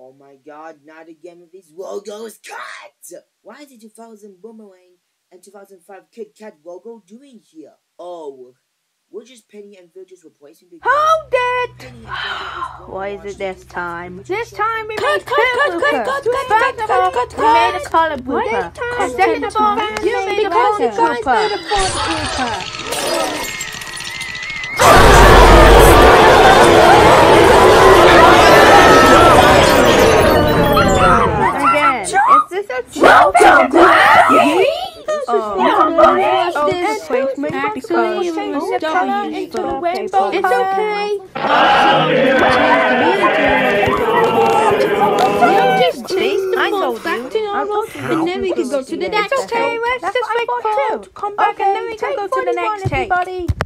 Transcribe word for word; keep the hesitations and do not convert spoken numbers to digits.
Oh my god, not again with these logos cut! Why is the two thousand Boomerang and two thousand five Kit Kat logo doing here? Oh, we're just Penny and Virgil's replacement because Hold it! Penny and Virgil is What is it this time? This time we Cut, made cut, cut, cut, cut, cut, cut, cut, cut, cut. We made a color blooper. And second of all, you made a photo blooper. Again, is this a photo blast? Oh, oh, this replacement Actually, it was a color into the rainbow. It's okay. I told you. And then we can go to the next It's okay, take. let's That's just what I wait thought for too. To come back and then we can go to the next take.